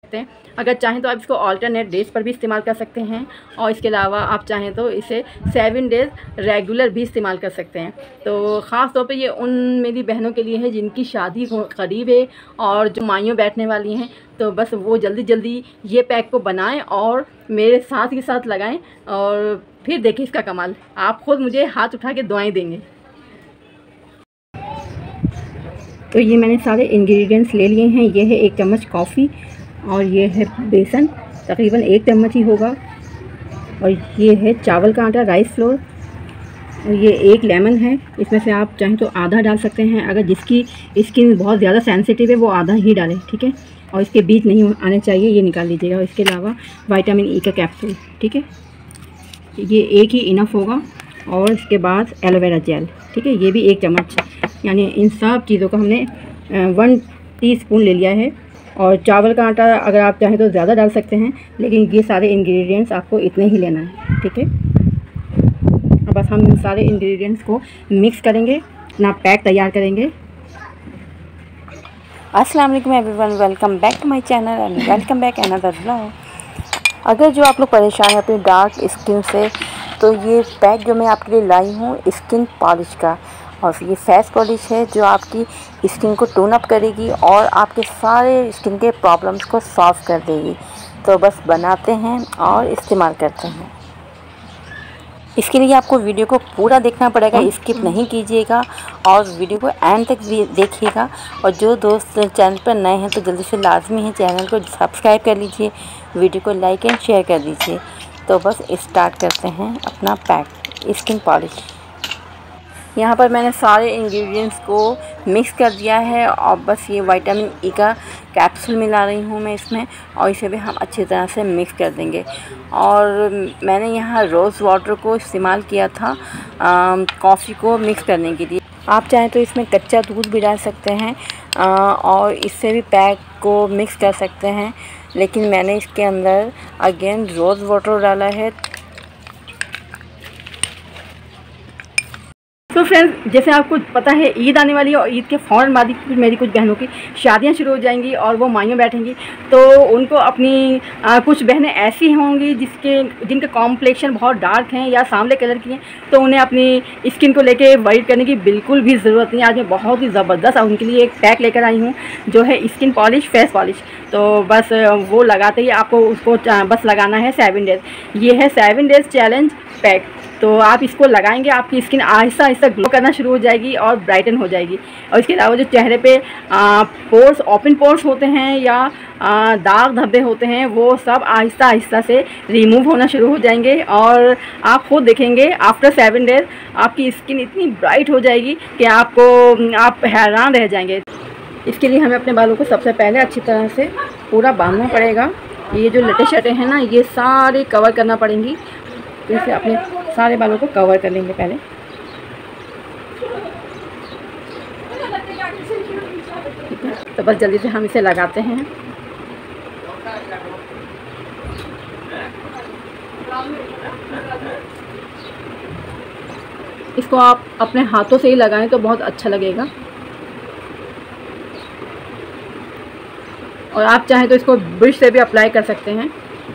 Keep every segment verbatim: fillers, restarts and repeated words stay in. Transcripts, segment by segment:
सकते हैं। अगर चाहें तो आप इसको ऑल्टरनेट डेज पर भी इस्तेमाल कर सकते हैं, और इसके अलावा आप चाहें तो इसे सेवन डेज़ रेगुलर भी इस्तेमाल कर सकते हैं। तो ख़ास तौर पे ये उन मेरी बहनों के लिए है जिनकी शादी करीब है और जो माइयों बैठने वाली हैं, तो बस वो जल्दी जल्दी ये पैक को बनाएं और मेरे साथ ही साथ लगाएं और फिर देखें इसका कमाल। आप खुद मुझे हाथ उठा के दुआएं देंगे। तो ये मैंने सारे इंग्रेडिएंट्स ले लिए हैं। ये है एक चम्मच कॉफ़ी और ये है बेसन, तकरीबन एक चम्मच ही होगा, और ये है चावल का आटा, राइस फ्लोर, और ये एक लेमन है। इसमें से आप चाहें तो आधा डाल सकते हैं। अगर जिसकी स्किन बहुत ज़्यादा सेंसिटिव है वो आधा ही डालें, ठीक है। और इसके बीज नहीं आने चाहिए, ये निकाल लीजिएगा। और इसके अलावा विटामिन ई का कैप्सूल, ठीक है, ये एक ही इनफ होगा। और इसके बाद एलोवेरा जेल, ठीक है, ये भी एक चम्मच। यानी इन सब चीज़ों का हमने वन टीस्पून ले लिया है। और चावल का आटा अगर आप चाहें तो ज़्यादा डाल सकते हैं, लेकिन ये सारे इंग्रेडिएंट्स आपको इतने ही लेना है, ठीक है। अब बस हम इन सारे इंग्रेडिएंट्स को मिक्स करेंगे, अपना पैक तैयार करेंगे। अस्सलाम वालेकुम everyone, welcome back to my channel and welcome back another vlog. अगर जो आप लोग परेशान हैं अपनी डार्क स्किन से, तो ये पैक जो मैं आपके लिए लाई हूँ स्किन पॉलिश का, और ये फेस पॉलिश है जो आपकी स्किन को टोन अप करेगी और आपके सारे स्किन के प्रॉब्लम्स को सॉल्व कर देगी। तो बस बनाते हैं और इस्तेमाल करते हैं। इसके लिए आपको वीडियो को पूरा देखना पड़ेगा, स्किप नहीं कीजिएगा और वीडियो को एंड तक देखिएगा। और जो दोस्त चैनल पर नए हैं तो जल्दी से लाजमी है चैनल को सब्सक्राइब कर लीजिए, वीडियो को लाइक एंड शेयर कर दीजिए। तो बस स्टार्ट करते हैं अपना पैक स्किन पॉलिश। यहाँ पर मैंने सारे इंग्रेडिएंट्स को मिक्स कर दिया है और बस ये विटामिन ई का कैप्सूल मिला रही हूँ मैं इसमें, और इसे भी हम अच्छी तरह से मिक्स कर देंगे। और मैंने यहाँ रोज़ वाटर को इस्तेमाल किया था कॉफ़ी को मिक्स करने के लिए। आप चाहें तो इसमें कच्चा दूध भी डाल सकते हैं आ, और इससे भी पैक को मिक्स कर सकते हैं, लेकिन मैंने इसके अंदर अगेन रोज़ वाटर डाला है। तो फ्रेंड्स, जैसे आपको पता है ईद आने वाली है और ईद के फ़ौरन बाद ही मेरी कुछ बहनों की शादियां शुरू हो जाएंगी और वो माइयों बैठेंगी। तो उनको अपनी आ, कुछ बहनें ऐसी होंगी जिसके जिनका कॉम्प्लेक्शन बहुत डार्क हैं या सांवले कलर की हैं, तो उन्हें अपनी स्किन को लेके वरी करने की बिल्कुल भी ज़रूरत नहीं है। आज मैं बहुत ही ज़बरदस्त उनके लिए एक पैक लेकर आई हूँ जो है स्किन पॉलिश फेस पॉलिश। तो बस वो लगाते ही आपको उसको बस लगाना है सेवन डेज़। ये है सेवन डेज़ चैलेंज पैक। तो आप इसको लगाएंगे, आपकी स्किन आहिस्ता आहिस्ता ग्लो करना शुरू हो जाएगी और ब्राइटन हो जाएगी। और इसके अलावा जो चेहरे पे आ, पोर्स ओपन पोर्स होते हैं या आ, दाग धब्बे होते हैं, वो सब आहिस्ता आहिस्ता से रिमूव होना शुरू हो जाएंगे। और आप खुद देखेंगे आफ्टर सेवन डेज आपकी स्किन इतनी ब्राइट हो जाएगी कि आपको आप हैरान रह जाएंगे। इसके लिए हमें अपने बालों को सबसे पहले अच्छी तरह से पूरा बांधना पड़ेगा। ये जो लटे शटे हैं ना, ये सारे कवर करना पड़ेंगी। तो इसे अपने सारे बालों को कवर कर लेंगे पहले। ठीक है, तो बस जल्दी से हम इसे लगाते हैं। इसको आप अपने हाथों से ही लगाएं तो बहुत अच्छा लगेगा, और आप चाहें तो इसको ब्रश से भी अप्लाई कर सकते हैं।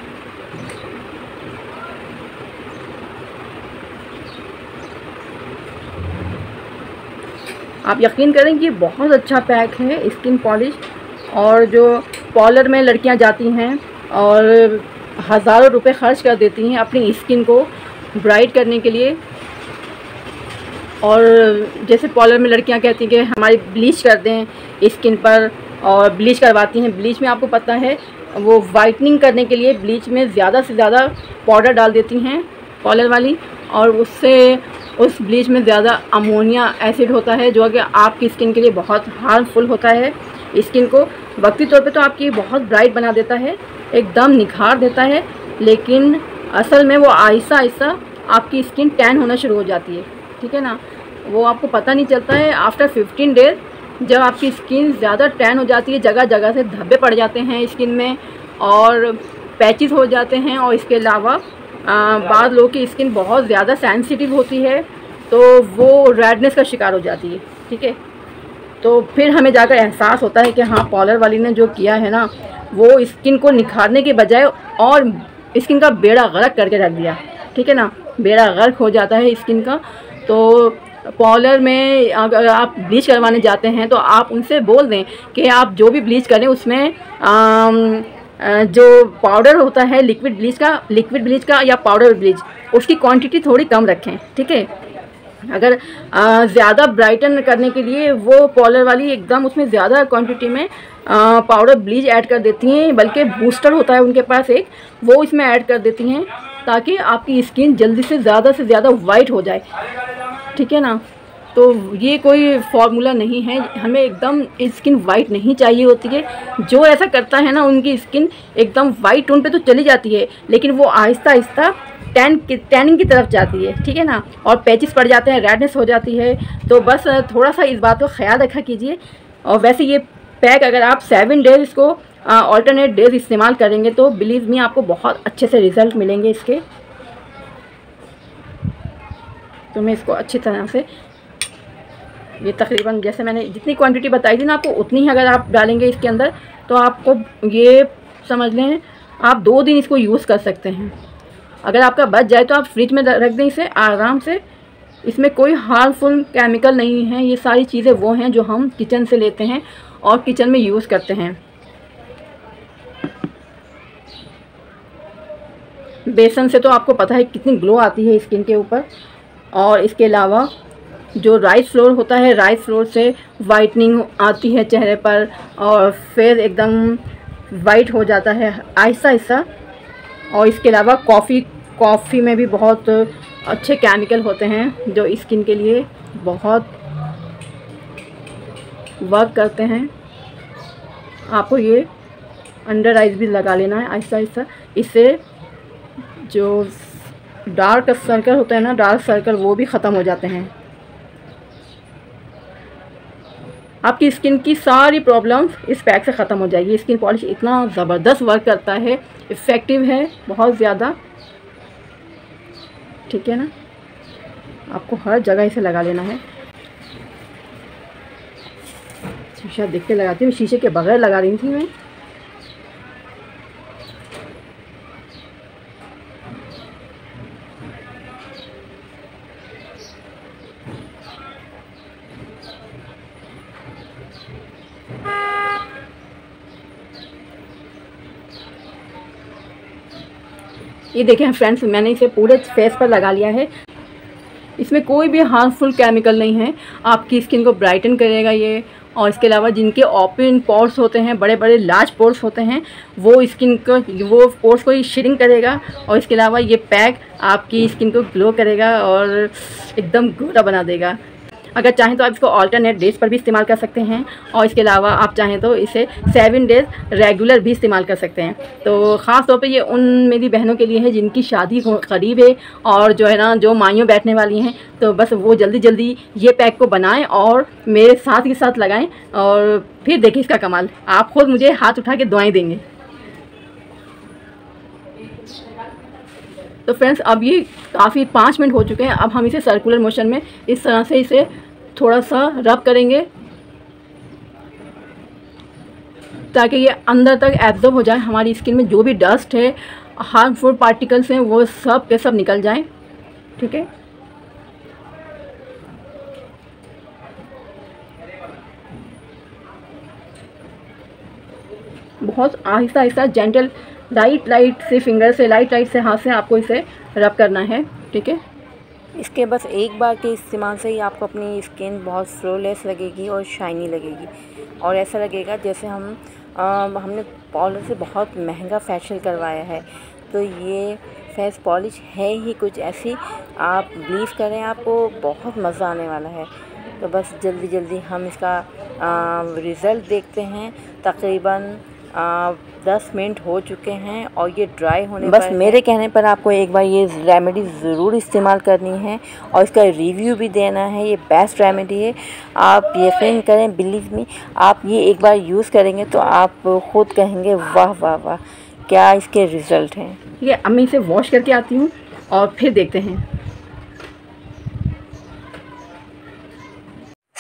आप यकीन करें कि बहुत अच्छा पैक है स्किन पॉलिश। और जो पार्लर में लड़कियां जाती हैं और हज़ारों रुपए खर्च कर देती हैं अपनी स्किन को ब्राइट करने के लिए, और जैसे पार्लर में लड़कियां कहती हैं कि हमारी ब्लीच कर दें स्किन पर, और ब्लीच करवाती हैं। ब्लीच में आपको पता है वो वाइटनिंग करने के लिए ब्लीच में ज़्यादा से ज़्यादा पाउडर डाल देती हैं पार्लर वाली, और उससे उस ब्लीच में ज़्यादा अमोनिया एसिड होता है जो कि आपकी स्किन के लिए बहुत हार्मफुल होता है। स्किन को वक्ती तौर पे तो आपकी बहुत ब्राइट बना देता है, एकदम निखार देता है, लेकिन असल में वो आहिस्ता आहिस्ता आपकी स्किन टैन होना शुरू हो जाती है, ठीक है ना। वो आपको पता नहीं चलता है। आफ्टर फिफ्टीन डेज जब आपकी स्किन ज़्यादा टैन हो जाती है, जगह जगह से धब्बे पड़ जाते हैं स्किन में और पैचेस हो जाते हैं, और इसके अलावा बाद लोगों की स्किन बहुत ज़्यादा सेंसिटिव होती है तो वो रेडनेस का शिकार हो जाती है, ठीक है। तो फिर हमें जाकर एहसास होता है कि हाँ, पार्लर वाली ने जो किया है ना वो स्किन को निखारने के बजाय और स्किन का बेड़ा गर्क करके रख दिया। ठीक है ना, बेड़ा गर्क हो जाता है स्किन का। तो पार्लर में अगर आप ब्लीच करवाने जाते हैं तो आप उनसे बोल दें कि आप जो भी ब्लीच करें उसमें आम, जो पाउडर होता है लिक्विड ब्लीच का लिक्विड ब्लीच का या पाउडर ब्लीच, उसकी क्वांटिटी थोड़ी कम रखें। ठीक है, अगर ज़्यादा ब्राइटन करने के लिए वो पार्लर वाली एकदम उसमें ज़्यादा क्वांटिटी में पाउडर ब्लीच ऐड कर देती हैं, बल्कि बूस्टर होता है उनके पास एक, वो इसमें ऐड कर देती हैं ताकि आपकी स्किन जल्दी से ज़्यादा से ज़्यादा वाइट हो जाए। ठीक है ना, तो ये कोई फार्मूला नहीं है, हमें एकदम स्किन वाइट नहीं चाहिए होती है। जो ऐसा करता है ना उनकी स्किन एकदम वाइट टोन पे तो चली जाती है, लेकिन वो आहिस्ता आहिस्ता टैन की टैनिंग की तरफ जाती है। ठीक है ना, और पैचेस पड़ जाते हैं, रेडनेस हो जाती है। तो बस थोड़ा सा इस बात को ख्याल रखा कीजिए। और वैसे ये पैक अगर आप सेवन डेज इसको ऑल्टरनेट डेज इस्तेमाल करेंगे तो बिलीव मी आपको बहुत अच्छे से रिज़ल्ट मिलेंगे इसके। तो मैं इसको अच्छी तरह से, ये तकरीबन जैसे मैंने जितनी क्वांटिटी बताई थी ना आपको, उतनी ही अगर आप डालेंगे इसके अंदर तो आपको ये समझ लें आप दो दिन इसको यूज़ कर सकते हैं। अगर आपका बच जाए तो आप फ्रिज में रख दें इसे आराम से। इसमें कोई हार्मफुल केमिकल नहीं है, ये सारी चीज़ें वो हैं जो हम किचन से लेते हैं और किचन में यूज़ करते हैं। बेसन से तो आपको पता है कितनी ग्लो आती है स्किन के ऊपर। और इसके अलावा जो राइस फ्लोर होता है, राइस फ्लोर से वाइटनिंग आती है चेहरे पर और फेस एकदम वाइट हो जाता है आहिस्ता आहिस्ता। और इसके अलावा कॉफ़ी कॉफ़ी में भी बहुत अच्छे केमिकल होते हैं जो स्किन के लिए बहुत वर्क करते हैं। आपको ये अंडर आइज भी लगा लेना है आहिस्ता आहिस्ता। इससे जो डार्क सर्कल होता है ना, डार्क सर्कल वो भी ख़त्म हो जाते हैं। आपकी स्किन की सारी प्रॉब्लम्स इस पैक से ख़त्म हो जाएगी। स्किन पॉलिश इतना ज़बरदस्त वर्क करता है, इफ़ेक्टिव है बहुत ज़्यादा। ठीक है ना, आपको हर जगह इसे लगा लेना है। शीशा देख के लगाती हूँ, शीशे के बगैर लगा रही थी मैं। ये देखें फ्रेंड्स, मैंने इसे पूरे फेस पर लगा लिया है। इसमें कोई भी हार्मफुल केमिकल नहीं है, आपकी स्किन को ब्राइटन करेगा ये। और इसके अलावा जिनके ओपन पोर्स होते हैं, बड़े बड़े लार्ज पोर्स होते हैं, वो स्किन को वो पोर्स को श्रिंक करेगा। और इसके अलावा ये पैक आपकी स्किन को ग्लो करेगा और एकदम गोरा बना देगा। अगर चाहें तो आप इसको ऑल्टरनेट डेज पर भी इस्तेमाल कर सकते हैं। और इसके अलावा आप चाहें तो इसे सेवन डेज़ रेगुलर भी इस्तेमाल कर सकते हैं। तो ख़ास तौर पे ये उन मेरी बहनों के लिए है जिनकी शादी करीब है और जो है ना जो माइयों बैठने वाली हैं, तो बस वो जल्दी जल्दी ये पैक को बनाएं और मेरे साथ के साथ लगाएं और फिर देखिए इसका कमाल। आप खुद मुझे हाथ उठा के दुआएँ देंगे। तो फ्रेंड्स, अब ये काफ़ी पाँच मिनट हो चुके हैं। अब हम इसे सर्कुलर मोशन में इस तरह से इसे थोड़ा सा रब करेंगे ताकि ये अंदर तक एब्जॉर्ब हो जाए। हमारी स्किन में जो भी डस्ट है, हार्मफुल पार्टिकल्स हैं, वो सब के सब निकल जाएं। ठीक है, बहुत आहिस्ता आहिस्ता जेंटल लाइट लाइट से फिंगर से लाइट लाइट से हाथ से आपको इसे रब करना है। ठीक है, इसके बस एक बार के इस्तेमाल से ही आपको अपनी स्किन बहुत फ्लोलेस लगेगी और शाइनी लगेगी और ऐसा लगेगा जैसे हम आ, हमने पार्लर से बहुत महंगा फेशियल करवाया है। तो ये फेस पॉलिश है ही कुछ ऐसी, आप बिलीव करें आपको बहुत मज़ा आने वाला है। तो बस जल्दी जल्दी हम इसका रिज़ल्ट देखते हैं। तकरीबन आ, दस मिनट हो चुके हैं और ये ड्राई होने बस मेरे कहने पर आपको एक बार ये रेमेडी ज़रूर इस्तेमाल करनी है और इसका रिव्यू भी देना है। ये बेस्ट रेमेडी है, आप यकीन करें, बिलीव मी, आप ये एक बार यूज़ करेंगे तो आप ख़ुद कहेंगे वाह वाह वाह क्या इसके रिज़ल्ट हैं। ये अब मैं इसे वॉश करके आती हूँ और फिर देखते हैं। सो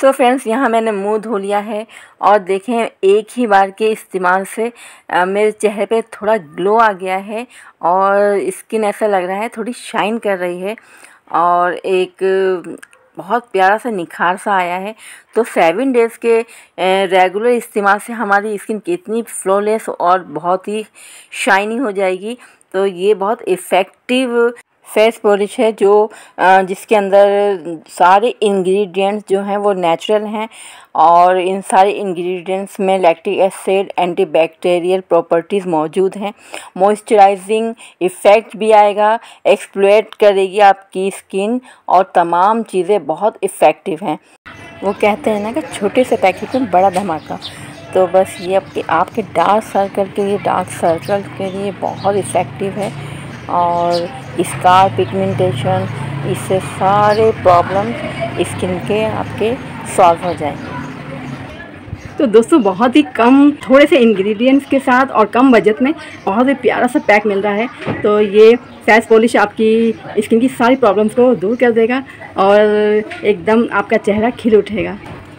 सो फ्रेंड्स, यहाँ मैंने मुंह धो लिया है और देखें एक ही बार के इस्तेमाल से आ, मेरे चेहरे पे थोड़ा ग्लो आ गया है और स्किन ऐसा लग रहा है थोड़ी शाइन कर रही है और एक बहुत प्यारा सा निखार सा आया है। तो सेवन डेज़ के रेगुलर इस्तेमाल से हमारी स्किन कितनी फ्लॉलेस और बहुत ही शाइनी हो जाएगी। तो ये बहुत इफ़ेक्टिव फेस पॉलिश है जो जिसके अंदर सारे इंग्रेडिएंट्स जो हैं वो नेचुरल हैं और इन सारे इंग्रेडिएंट्स में लैक्टिक एसिड, एंटीबैक्टीरियल प्रॉपर्टीज़ मौजूद हैं। मॉइस्चराइजिंग इफ़ेक्ट भी आएगा, एक्सफ्लोएट करेगी आपकी स्किन और तमाम चीज़ें बहुत इफ़ेक्टिव हैं। वो कहते हैं ना कि छोटे से पैकेट में बड़ा धमाका। तो बस ये आपके आपके डार्क सर्कल के लिए डार्क सर्कल के लिए बहुत इफ़ेक्टिव है और स्कार पिगमेंटेशन, इससे सारे प्रॉब्लम स्किन के आपके सॉल्व हो जाएंगे। तो दोस्तों बहुत ही कम थोड़े से इंग्रेडिएंट्स के साथ और कम बजट में बहुत ही प्यारा सा पैक मिल रहा है। तो ये फेस पॉलिश आपकी स्किन की सारी प्रॉब्लम्स को दूर कर देगा और एकदम आपका चेहरा खिल उठेगा।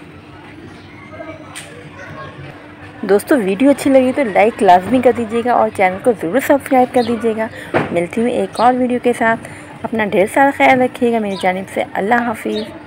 दोस्तों वीडियो अच्छी लगी तो लाइक लाजमी कर दीजिएगा और चैनल को ज़रूर सब्सक्राइब कर दीजिएगा। मिलती हूँ एक और वीडियो के साथ। अपना ढेर सारा ख्याल रखिएगा मेरी जानिब से। अल्लाह हाफिज़।